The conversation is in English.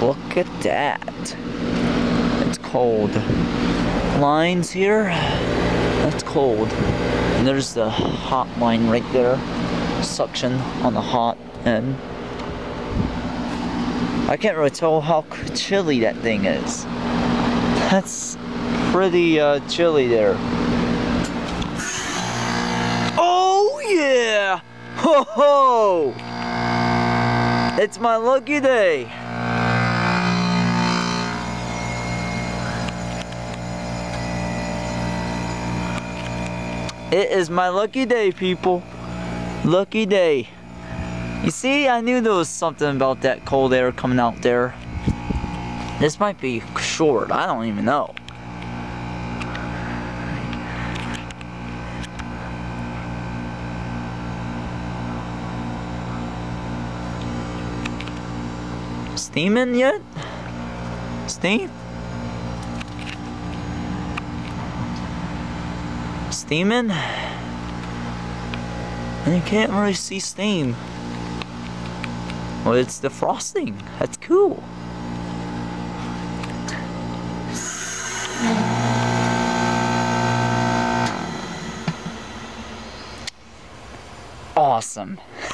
Look at that. It's cold. Lines here. That's cold. And there's the hot line right there. Suction on the hot end. I can't really tell how chilly that thing is. That's pretty chilly there. Oh yeah! Ho ho! It's my lucky day. It is my lucky day, people. Lucky day. You see, I knew there was something about that cold air coming out there. This might be short, I don't even know. Steaming yet? Steam? Steaming? And you can't really see steam. Well, it's defrosting. That's cool. Awesome.